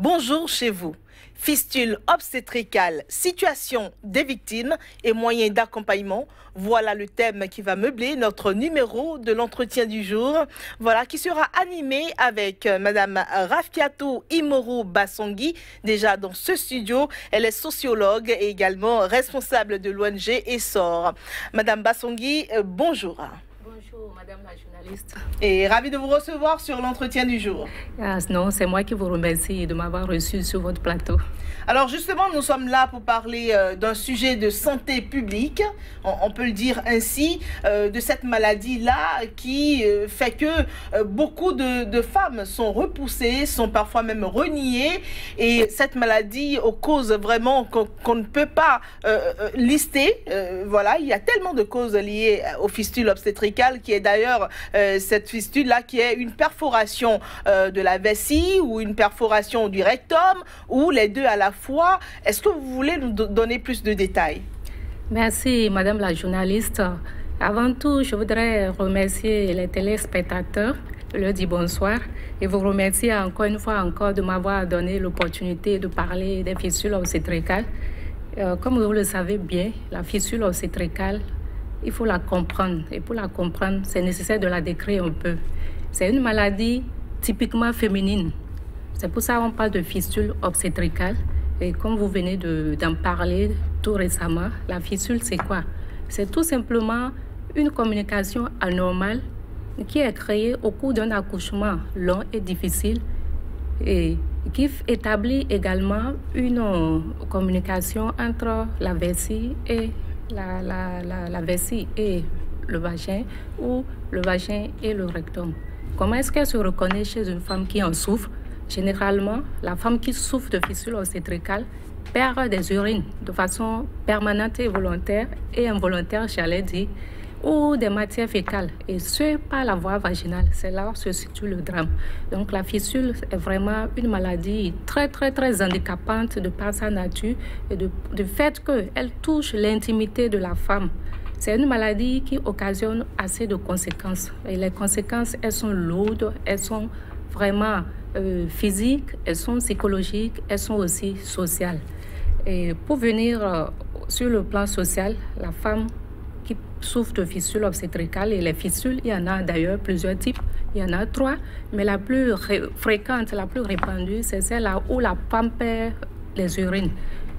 Bonjour chez vous. Fistule obstétricale, situation des victimes et moyens d'accompagnement. Voilà le thème qui va meubler notre numéro de l'entretien du jour. Voilà, qui sera animé avec Madame Rafiatou Imoru Bassongui, déjà dans ce studio. Elle est sociologue et également responsable de l'ONG Essor. Madame Bassongui, bonjour. Bonjour, Madame la journaliste. Et ravi de vous recevoir sur l'entretien du jour. Non, c'est moi qui vous remercie de m'avoir reçu sur votre plateau. Alors justement, nous sommes là pour parler d'un sujet de santé publique, on peut le dire ainsi, de cette maladie-là qui fait que beaucoup de femmes sont repoussées, sont parfois même reniées. Et cette maladie aux causes vraiment qu'on ne peut pas lister. Voilà, il y a tellement de causes liées aux fistules obstétricales qui est d'ailleurs cette fistule-là qui est une perforation de la vessie ou une perforation du rectum ou les deux à la fois. Est-ce que vous voulez nous donner plus de détails? Merci, Madame la journaliste. Avant tout, je voudrais remercier les téléspectateurs, leur dire bonsoir et vous remercier encore une fois de m'avoir donné l'opportunité de parler des fistules obstétricales. Comme vous le savez bien, la fistule obstétricale, il faut la comprendre. Et pour la comprendre, c'est nécessaire de la décrire un peu. C'est une maladie typiquement féminine. C'est pour ça qu'on parle de fistule obstétricale. Et comme vous venez d'en parler tout récemment, la fistule, c'est quoi? C'est tout simplement une communication anormale qui est créée au cours d'un accouchement long et difficile et qui établit également une communication entre la vessie et la vessie et le vagin ou le vagin et le rectum. Comment est-ce qu'elle se reconnaît chez une femme qui en souffre? Généralement, la femme qui souffre de fistule obstétricale perd des urines de façon permanente et volontaire et involontaire, j'allais dire, ou des matières fécales, et ce, par la voie vaginale. C'est là où se situe le drame. Donc la fistule est vraiment une maladie très, très, très handicapante de par sa nature et du fait qu'elle touche l'intimité de la femme. C'est une maladie qui occasionne assez de conséquences. Et les conséquences, elles sont lourdes, elles sont vraiment physiques, elles sont psychologiques, elles sont aussi sociales. Et pour venir sur le plan social, la femme qui souffre de fistule obstétricale, et les fistules, il y en a d'ailleurs plusieurs types, il y en a 3, mais la plus fréquente, la plus répandue, c'est celle-là où la femme perd les urines.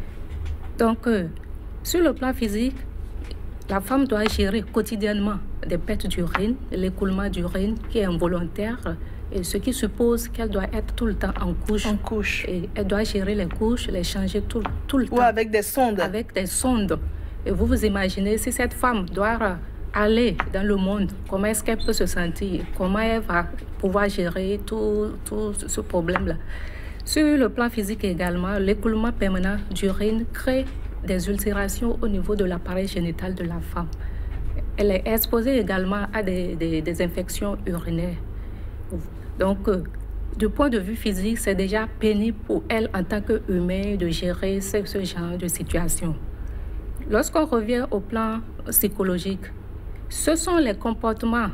Donc, sur le plan physique, la femme doit gérer quotidiennement des pertes d'urine, l'écoulement d'urine qui est involontaire, et ce qui suppose qu'elle doit être tout le temps en couche. En couche. Et elle doit gérer les couches, les changer tout le temps. Ou avec des sondes. Avec des sondes. Et vous vous imaginez, si cette femme doit aller dans le monde, comment est-ce qu'elle peut se sentir? Comment elle va pouvoir gérer tout ce problème-là? Sur le plan physique également, l'écoulement permanent d'urine crée des ulcérations au niveau de l'appareil génital de la femme. Elle est exposée également à des infections urinaires. Donc, du point de vue physique, c'est déjà pénible pour elle en tant qu'humain de gérer ce genre de situation. Lorsqu'on revient au plan psychologique, ce sont les comportements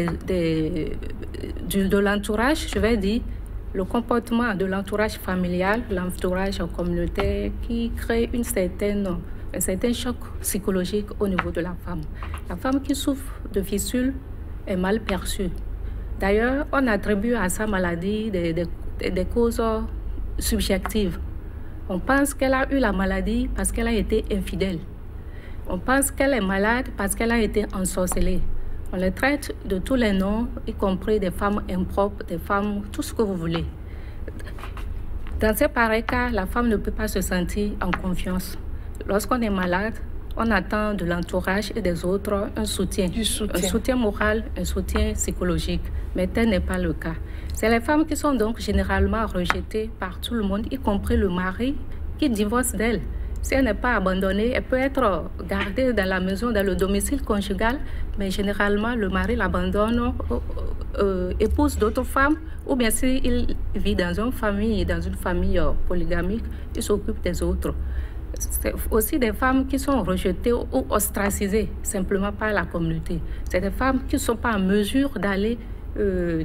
de l'entourage, je vais dire, le comportement de l'entourage familial, l'entourage communautaire qui crée un certain choc psychologique au niveau de la femme. La femme qui souffre de fistule est mal perçue. D'ailleurs, on attribue à sa maladie des causes subjectives. On pense qu'elle a eu la maladie parce qu'elle a été infidèle. On pense qu'elle est malade parce qu'elle a été ensorcelée. On les traite de tous les noms, y compris des femmes impropres, des femmes, tout ce que vous voulez. Dans ces pareils cas, la femme ne peut pas se sentir en confiance. Lorsqu'on est malade, on attend de l'entourage et des autres un soutien. Un soutien moral, un soutien psychologique. Mais tel n'est pas le cas. C'est les femmes qui sont donc généralement rejetées par tout le monde, y compris le mari qui divorce d'elle. Si elle n'est pas abandonnée, elle peut être gardée dans la maison, dans le domicile conjugal, mais généralement le mari l'abandonne, épouse d'autres femmes, ou bien s'il vit dans une famille polygamique, il s'occupe des autres. C'est aussi des femmes qui sont rejetées ou ostracisées simplement par la communauté. C'est des femmes qui ne sont pas en mesure d'aller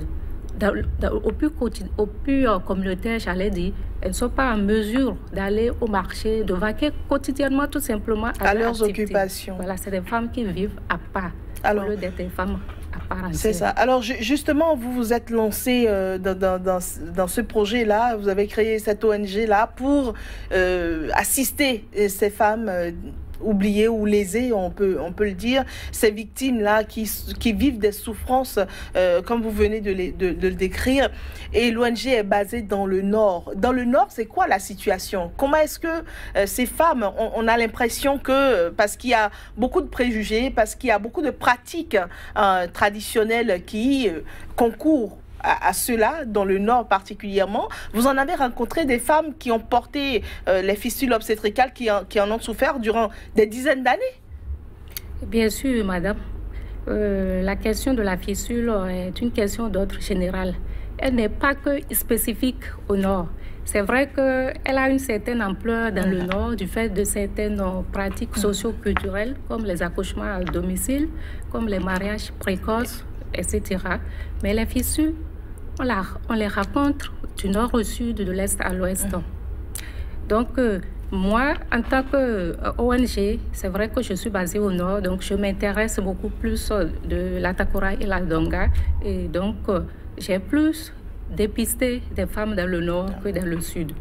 au plus communautaire, j'allais dire, elles ne sont pas en mesure d'aller au marché, de vaquer quotidiennement tout simplement à leurs occupations. Voilà, c'est des femmes qui vivent à part, au lieu d'être des femmes à part entière. C'est ça. Alors justement, vous vous êtes lancé dans ce projet-là, vous avez créé cette ONG-là pour assister ces femmes oubliées ou lésées, on peut le dire, ces victimes-là qui vivent des souffrances, comme vous venez de le décrire. Et l'ONG est basée dans le Nord. Dans le Nord, c'est quoi la situation? Comment est-ce que ces femmes, on a l'impression que, parce qu'il y a beaucoup de préjugés, parce qu'il y a beaucoup de pratiques traditionnelles qui concourent à cela, dans le Nord particulièrement, vous en avez rencontré des femmes qui ont porté les fistules obstétricales, qui en ont souffert durant des dizaines d'années? Bien sûr, madame. La question de la fistule est une question d'ordre général. Elle n'est pas que spécifique au Nord. C'est vrai qu'elle a une certaine ampleur dans le Nord du fait de certaines pratiques socio-culturelles, comme les accouchements à domicile, comme les mariages précoces, etc. Mais les fistules, on les rencontre du nord au sud, de l'est à l'ouest. Donc, moi, en tant qu'ONG, c'est vrai que je suis basée au nord, donc je m'intéresse beaucoup plus de la Takura et la Donga. Et donc, j'ai plus dépisté des femmes dans le nord que dans le sud.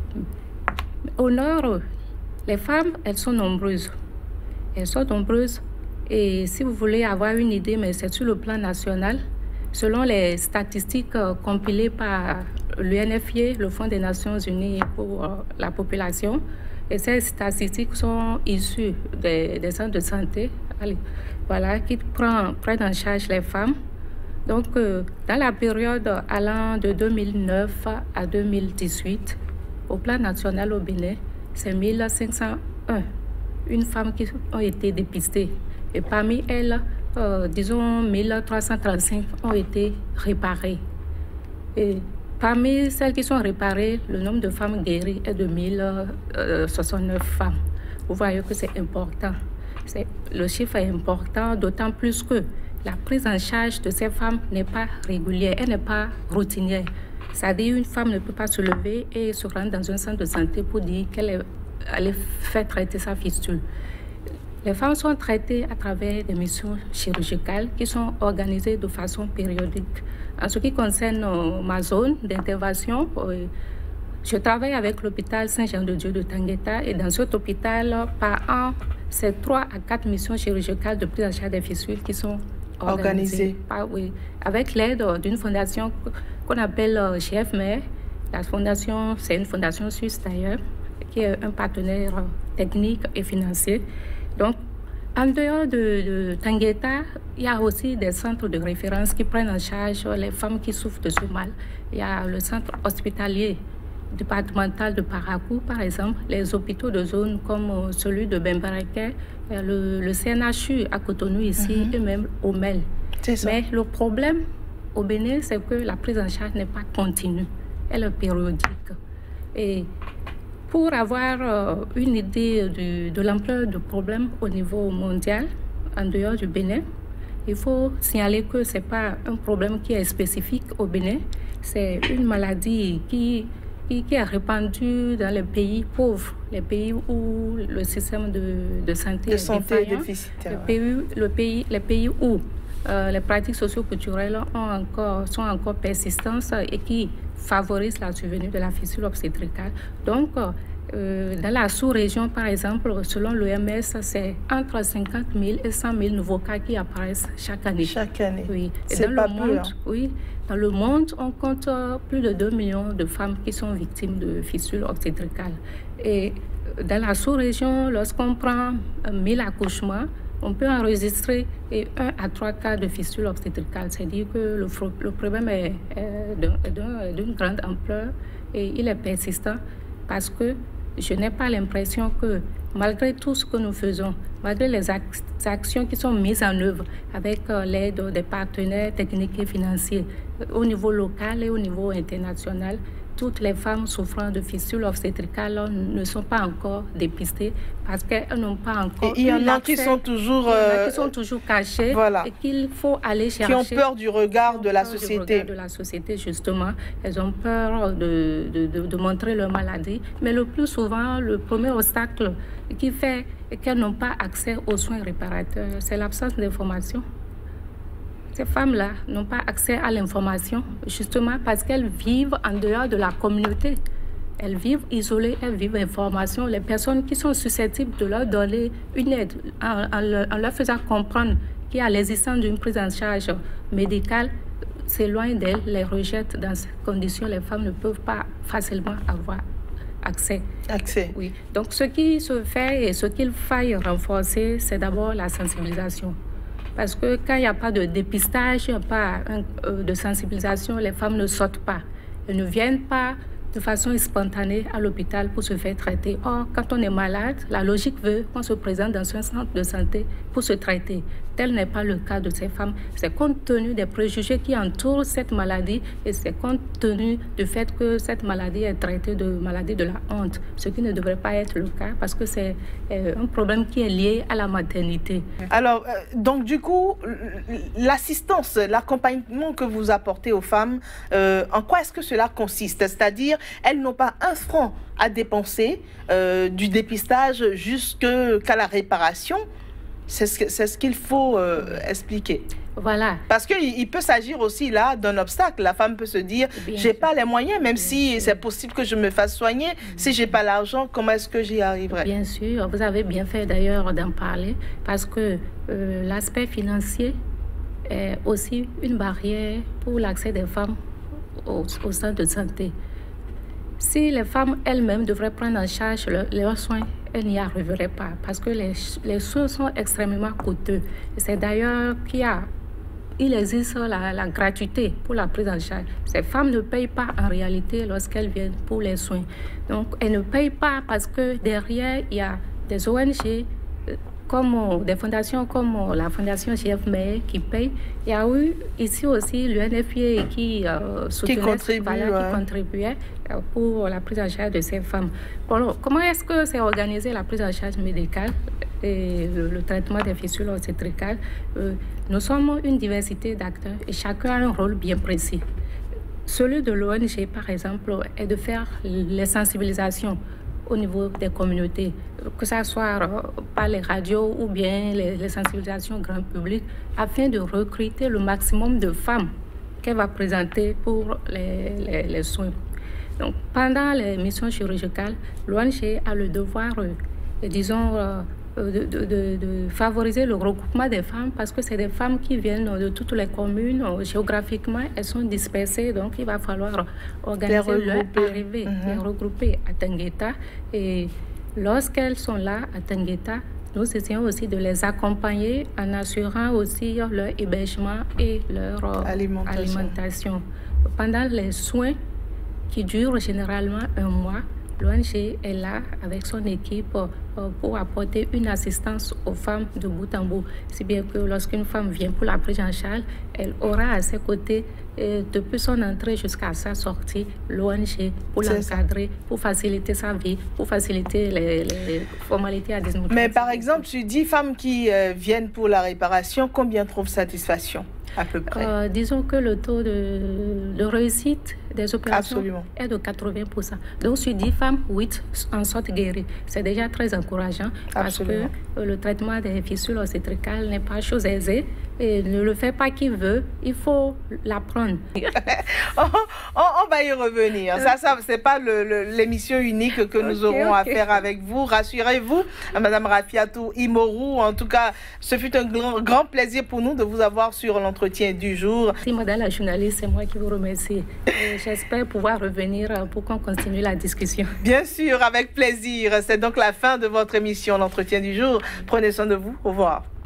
Au nord, les femmes, elles sont nombreuses. Elles sont nombreuses. Et si vous voulez avoir une idée, mais c'est sur le plan national, selon les statistiques compilées par l'UNFPA, le Fonds des Nations Unies pour la population, et ces statistiques sont issues des centres de santé, qui prennent en charge les femmes. Donc, dans la période allant de 2009 à 2018, au plan national au Bénin, c'est 1501 femmes qui ont été dépistées. Et parmi elles, disons 1335 ont été réparées. Et parmi celles qui sont réparées, le nombre de femmes guéries est de 1069 femmes. Vous voyez que c'est important. Le chiffre est important, d'autant plus que la prise en charge de ces femmes n'est pas régulière, elle n'est pas routinière. C'est-à-dire une femme ne peut pas se lever et se rendre dans un centre de santé pour dire qu'elle allait faire traiter sa fistule. Les femmes sont traitées à travers des missions chirurgicales qui sont organisées de façon périodique. En ce qui concerne ma zone d'intervention, je travaille avec l'hôpital Saint-Jean-de-Dieu de Tangueta et dans cet hôpital, par an, c'est 3 à 4 missions chirurgicales de prise en charge des fistules qui sont organisées. Avec l'aide d'une fondation qu'on appelle GFMER. La fondation, c'est une fondation suisse d'ailleurs, qui est un partenaire technique et financier. Donc, en dehors de Tangueta, il y a aussi des centres de référence qui prennent en charge les femmes qui souffrent de ce mal. Il y a le centre hospitalier départemental de Parakou, par exemple, les hôpitaux de zone comme celui de Bembareke, le CNHU à Cotonou ici, et même au MEL. Mais le problème au Bénin, c'est que la prise en charge n'est pas continue, elle est périodique. Et pour avoir une idée de l'ampleur du problème au niveau mondial, en dehors du Bénin, il faut signaler que ce n'est pas un problème qui est spécifique au Bénin. C'est une maladie qui est répandue dans les pays pauvres, les pays où le système de santé est déficitaire. Les pays où les pratiques socio-culturelles sont encore persistantes et qui favorisent la survenue de la fistule obstétricale. Donc, dans la sous-région, par exemple, selon l'OMS, c'est entre 50 000 et 100 000 nouveaux cas qui apparaissent chaque année. Chaque année. Oui. C'est pas peu. Oui. Dans le monde, on compte plus de 2 millions de femmes qui sont victimes de fistules obstétricales. Et dans la sous-région, lorsqu'on prend 1000 accouchements, on peut enregistrer 1 à 3 cas de fistule obstétricale. C'est-à-dire que le problème est d'une grande ampleur et il est persistant parce que je n'ai pas l'impression que malgré tout ce que nous faisons, malgré les actions qui sont mises en œuvre avec l'aide des partenaires techniques et financiers au niveau local et au niveau international, toutes les femmes souffrant de fistules obstétricales ne sont pas encore dépistées parce qu'elles n'ont pas encore. Et il y en a qui sont toujours, cachées, voilà, et qu'il faut aller chercher. Qui ont peur du regard de la société. De la société, justement. Elles ont peur de montrer leur maladie. Mais le plus souvent, le premier obstacle qui fait qu'elles n'ont pas accès aux soins réparateurs, c'est l'absence d'information. Ces femmes-là n'ont pas accès à l'information, justement parce qu'elles vivent en dehors de la communauté. Elles vivent isolées, elles vivent information. Les personnes qui sont susceptibles de leur donner une aide en leur faisant comprendre qu'il y a l'existence d'une prise en charge médicale, s'éloignent d'elles, les rejettent. Dans ces conditions, les femmes ne peuvent pas facilement avoir accès. Oui. Donc, ce qui se fait et ce qu'il faille renforcer, c'est d'abord la sensibilisation. Parce que quand il n'y a pas de dépistage, pas de sensibilisation, les femmes ne sortent pas. Elles ne viennent pas de façon spontanée à l'hôpital pour se faire traiter. Or, quand on est malade, la logique veut qu'on se présente dans un centre de santé pour se traiter. Tel n'est pas le cas de ces femmes. C'est compte tenu des préjugés qui entourent cette maladie et c'est compte tenu du fait que cette maladie est traitée de maladie de la honte, ce qui ne devrait pas être le cas parce que c'est un problème qui est lié à la maternité. Alors, donc du coup, l'assistance, l'accompagnement que vous apportez aux femmes, en quoi est-ce que cela consiste? C'est-à-dire, elles n'ont pas un franc à dépenser du dépistage jusqu'à la réparation. C'est ce qu'il faut expliquer. Voilà. Parce qu'il peut s'agir aussi là d'un obstacle. La femme peut se dire, j'ai pas les moyens, même si c'est possible que je me fasse soigner. Si j'ai pas l'argent, comment est-ce que j'y arriverai? Bien sûr, vous avez bien fait d'ailleurs d'en parler, parce que l'aspect financier est aussi une barrière pour l'accès des femmes au centre de santé. Si les femmes elles-mêmes devraient prendre en charge leurs soins, elles n'y arriveraient pas parce que les soins sont extrêmement coûteux. C'est d'ailleurs qu'il existe la gratuité pour la prise en charge. Ces femmes ne payent pas en réalité lorsqu'elles viennent pour les soins. Donc, elles ne payent pas parce que derrière, il y a des ONG, comme des fondations comme la fondation GF Meyer qui paye. Il y a eu ici aussi l'UNFPA qui contribuait pour la prise en charge de ces femmes. Bon, comment est-ce que c'est organisé la prise en charge médicale et le traitement des fistules obstétricales? Nous sommes une diversité d'acteurs et chacun a un rôle bien précis. Celui de l'ONG, par exemple, est de faire les sensibilisations au niveau des communautés, que ce soit par les radios ou bien les sensibilisations grand public, afin de recruter le maximum de femmes qu'elle va présenter pour les soins. Donc, pendant les missions chirurgicales, l'ONG a le devoir, disons, de favoriser le regroupement des femmes parce que c'est des femmes qui viennent de toutes les communes. Géographiquement, elles sont dispersées, donc il va falloir organiser leur arrivée, les regrouper à Tingueta. Et lorsqu'elles sont là à Tingueta, nous essayons aussi de les accompagner en assurant aussi leur hébergement et leur alimentation. Pendant les soins qui durent généralement un mois, l'ONG est là avec son équipe pour apporter une assistance aux femmes de bout en bout. Si bien que lorsqu'une femme vient pour la prise en charge, elle aura à ses côtés, depuis son entrée jusqu'à sa sortie, l'ONG pour l'encadrer, pour faciliter sa vie, pour faciliter les formalités administratives. Mais par exemple, tu dis femmes qui viennent pour la réparation, combien trouvent satisfaction? À peu près. Disons que le taux de réussite des opérations est de 80%. Donc, sur 10 femmes, 8 en sortent guéries. C'est déjà très encourageant parce que le traitement des fistules obstétricales n'est pas chose aisée et ne le fait pas qui veut. Il faut l'apprendre. On va y revenir. Ça c'est pas l'émission unique que nous aurons à faire avec vous. Rassurez-vous, Madame Rafiatou Imorou. En tout cas, ce fut un grand plaisir pour nous de vous avoir sur l'entretien du jour. Si Madame la journaliste, c'est moi qui vous remercie. J'espère pouvoir revenir pour qu'on continue la discussion. Bien sûr, avec plaisir. C'est donc la fin de votre émission, l'entretien du jour. Prenez soin de vous. Au revoir.